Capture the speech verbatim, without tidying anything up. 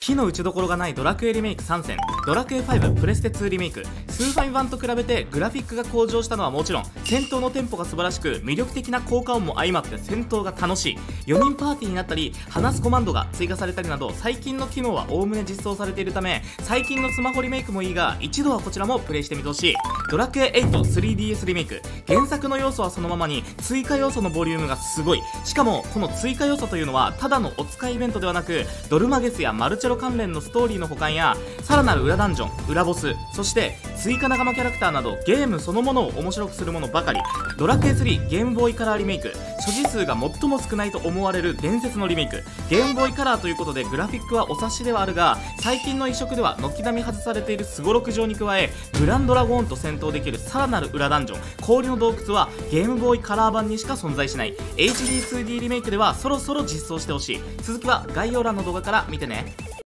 火の打ちどころがないドラクエリメイクさんせん、ドラクエファイブプレステツーリメイク、スーファミ版と比べてグラフィックが向上したのはもちろん、戦闘のテンポが素晴らしく魅力的な効果音も相まって戦闘が楽しい。よにんパーティーになったり話すコマンドが追加されたりなど、最近の機能はおおむね実装されているため、最近のスマホリメイクもいいが一度はこちらもプレイしてみてほしい。ドラクエエイト スリーディーエス リメイク、原作の要素はそのままに追加要素のボリュームがすごい。しかもこの追加要素というのはただのお使いイベントではなく、ドルマゲスやマルチェロ関連のストーリーの補完やさらなる裏ダンジョン、裏ボス、そして追加仲間キャラクターなどゲームそのものを面白くするものばかり。ドラクエスリーゲームボーイカラーリメイク、所持数が最も少ないと思われる伝説のリメイク。ゲームボーイカラーということでグラフィックはお察しではあるが、最近の移植では軒並み外されているすごろく状に加え、グランドラゴーンと戦闘できるさらなる裏ダンジョン、氷の洞窟はゲームボーイカラー版にしか存在しない。 エイチディーツーディー リメイクではそろそろ実装してほしい。続きは概要欄の動画から見てね。